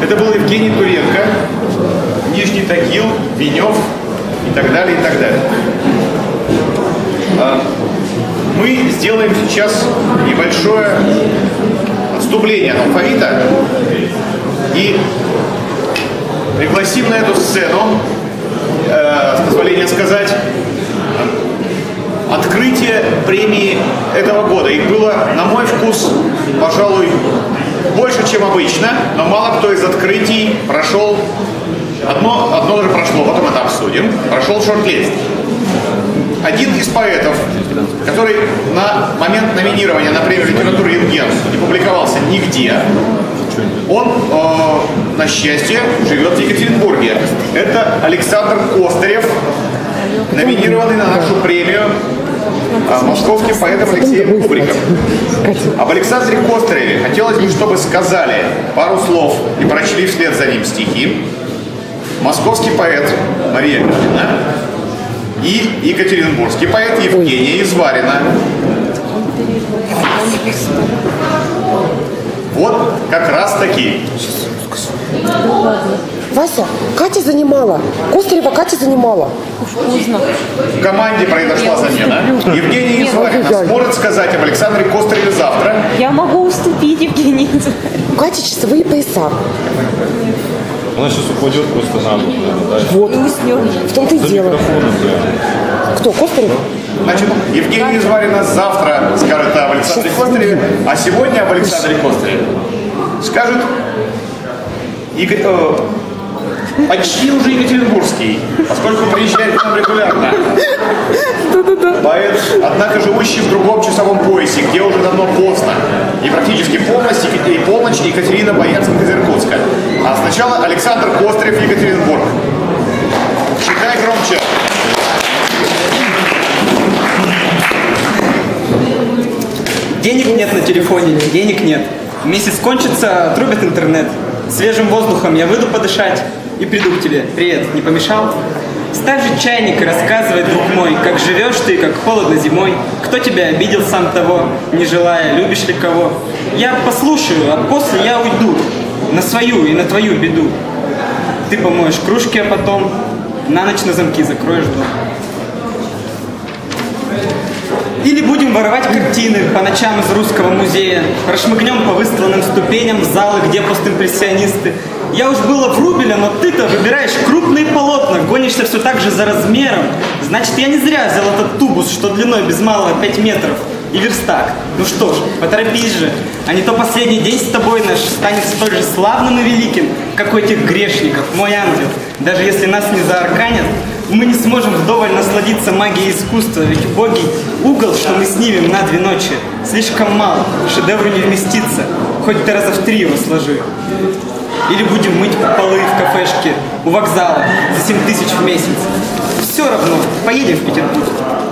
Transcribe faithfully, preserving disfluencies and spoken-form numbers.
Это был Евгений Туренко, Нижний Тагил, Венев и так далее, и так далее. Мы сделаем сейчас небольшое отступление от алфавита и пригласим на эту сцену, э, с позволения сказать, открытие премии этого года. Их было, на мой вкус, пожалуй, больше, чем обычно, но мало кто из открытий прошел, одно, одно даже прошло, потом это обсудим, прошел шорт-лист. Один из поэтов, который на момент номинирования на премию литературы Юнгенс не публиковался нигде, он, э, на счастье, живет в Екатеринбурге. Это Александр Костырев, номинированный на нашу премию э, московским поэтом Алексеем Кубриком. Об Александре Костыреве хотелось бы, чтобы сказали пару слов и прочли вслед за ним стихи московский поэт Мария Галина и екатеринбургский поэт Евгения Изварина. Вот как раз таки. Вася, Катя занимала. Костырева Катя занимала. В команде произошла замена. Евгения Изварина сможет сказать об Александре Костыреве завтра. Я могу уступить Евгении Изварина. У Кати часовые пояса. Она сейчас упадет просто на бок. Да? Вот. В том-то и дело. Кто? Костырев? Значит, Евгения Изварина завтра скажет об Александре Костыреве, а сегодня об Александре Костыреве скажет Игорь, э, почти уже екатеринбургский, поскольку приезжает к нам регулярно. Поэт, однако живущий в другом часовом поясе, где уже давно поздно, и практически полночь, и полночь Екатерина Боярских из Иркутска. А сначала Александр Костырев, Екатеринбург. Читай громче. Денег нет на телефоне, денег нет. Месяц кончится, отрубят интернет. Свежим воздухом я выйду подышать и приду к тебе. Привет, не помешал? Ставь же чайник и рассказывай, друг мой, как живешь ты, как холодно зимой. Кто тебя обидел, сам того не желая, любишь ли кого? Я послушаю, а после я уйду на свою и на твою беду. Ты помоешь кружки, а потом на ночь на замки закроешь дом. Или будем воровать картины по ночам из русского музея, прошмыгнем по выстланным ступеням в залы, где постимпрессионисты. Я уж было в Рубеля, но ты-то выбираешь крупные полотна, гонишься все так же за размером. Значит, я не зря взял этот тубус, что длиной без малого пять метров, и верстак. Ну что ж, поторопись же, а не то последний день с тобой наш станет столь же славным и великим, как у этих грешников, мой ангел. Даже если нас не заарканят, мы не сможем вдоволь насладиться магией искусства, ведь убогий угол, что мы снимем на две ночи, слишком мал, шедевру не вместится, хоть ты раза в три его сложи. Или будем мыть полы в кафешке у вокзала за семь тысяч в месяц. Все равно, поедем в Петербург.